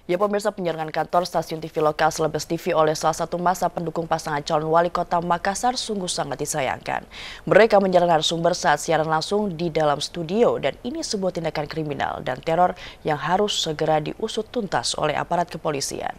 Ya pemirsa, penyerangan kantor stasiun TV lokal Selebes TV oleh salah satu massa pendukung pasangan calon wali kota Makassar sungguh sangat disayangkan. Mereka menyerang narasumber saat siaran langsung di dalam studio dan ini sebuah tindakan kriminal dan teror yang harus segera diusut tuntas oleh aparat kepolisian.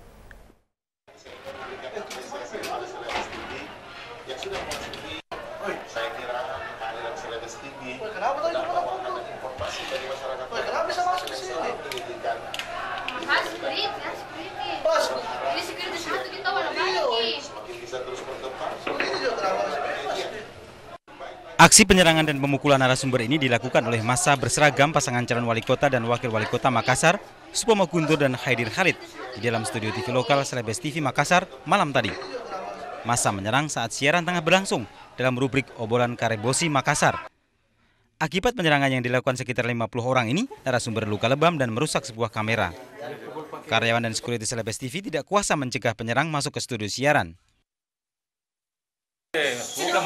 Aksi penyerangan dan pemukulan narasumber ini dilakukan oleh massa berseragam pasangan calon wali kota dan wakil wali kota Makassar, Supomo Guntur dan Haidir Khalid, di dalam studio TV lokal Selebes TV Makassar malam tadi. Massa menyerang saat siaran tengah berlangsung dalam rubrik Obrolan Karebosi Makassar. Akibat penyerangan yang dilakukan sekitar 50 orang ini, narasumber luka lebam dan merusak sebuah kamera. Karyawan dan security Selebes TV tidak kuasa mencegah penyerang masuk ke studio siaran. Bukan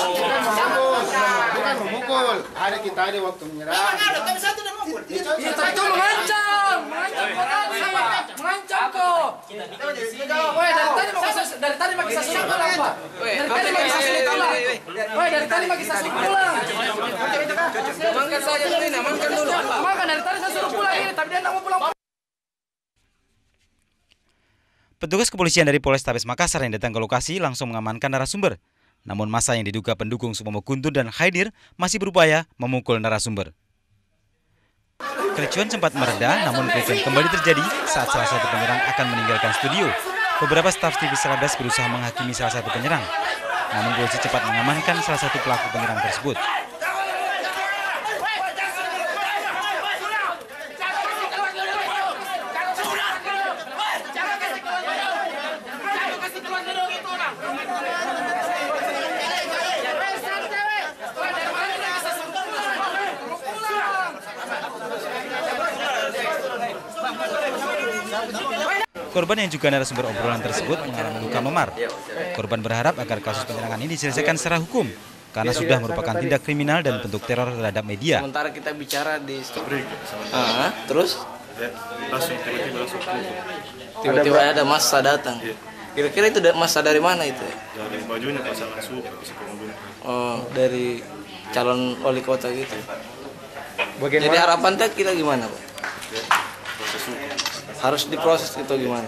memukul. Ada kita ada waktu menyerang. Itu mengancam kok. Woi, dari tadi pakai sasulah apa? Dari tadi pakai sasulah pulang. Makan saja dulu ini, makan dulu. Makan dari tadi saya suruh pulang ini, tapi dia tidak mau pulang. Petugas kepolisian dari Polrestabes Makassar yang datang ke lokasi langsung mengamankan narasumber. Namun massa yang diduga pendukung Supomo Guntur dan Haidir masih berupaya memukul narasumber. Kericuan sempat mereda, namun kericuan kembali terjadi saat salah satu penyerang akan meninggalkan studio. Beberapa staf TV Selebes berusaha menghakimi salah satu penyerang, namun polisi cepat mengamankan salah satu pelaku penyerang tersebut. Korban yang juga narasumber obrolan tersebut mengalami luka memar. Korban berharap agar kasus penyerangan ini diselesaikan secara hukum karena sudah merupakan tindak kriminal dan bentuk teror terhadap media. Sementara kita bicara di terus tiba-tiba ada massa datang. Kira-kira itu massa dari mana itu? Dari bajunya pasangan suku. Oh, dari calon wali kota gitu. Jadi harapan kita gimana, Pak? Harus diproses itu gimana?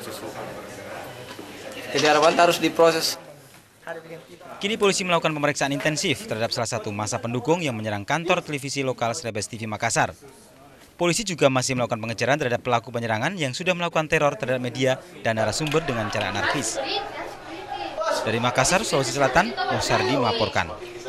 Jadi harapan harus diproses. Kini polisi melakukan pemeriksaan intensif terhadap salah satu massa pendukung yang menyerang kantor televisi lokal Selebes TV Makassar. Polisi juga masih melakukan pengejaran terhadap pelaku penyerangan yang sudah melakukan teror terhadap media dan narasumber dengan cara anarkis. Dari Makassar, Sulawesi Selatan, Musardi melaporkan.